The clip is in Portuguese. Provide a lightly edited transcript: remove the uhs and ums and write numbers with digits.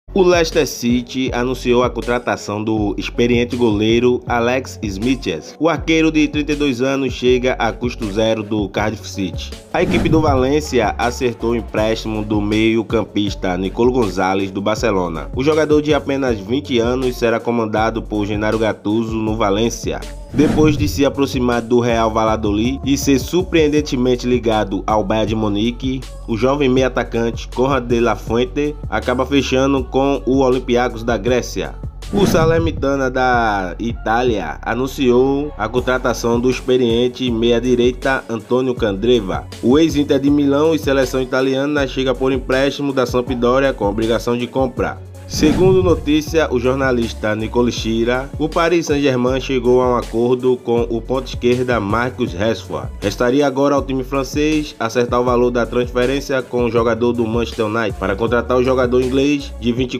O Leicester City anunciou a contratação do experiente goleiro Alex Smithers. O arqueiro de 32 anos chega a custo zero do Cardiff City. A equipe do Valência acertou o empréstimo do meio-campista Nicolo Gonzalez do Barcelona. O jogador de apenas 20 anos será comandado por Gennaro Gattuso no Valência. Depois de se aproximar do Real Valladolid e ser surpreendentemente ligado ao Bayern de Munique, o jovem meio-atacante Conrad de la Fuente acaba fechando com o Olympiacos da Grécia. O Salernitana da Itália anunciou a contratação do experiente meia-direita Antonio Candreva. O ex-Inter de Milão e seleção italiana chega por empréstimo da Sampdoria com obrigação de compra. Segundo notícia, o jornalista Nicole Schira, o Paris Saint-Germain chegou a um acordo com o ponta-esquerda Marcus Rashford. Restaria agora ao time francês acertar o valor da transferência com o jogador do Manchester United para contratar o jogador inglês de 24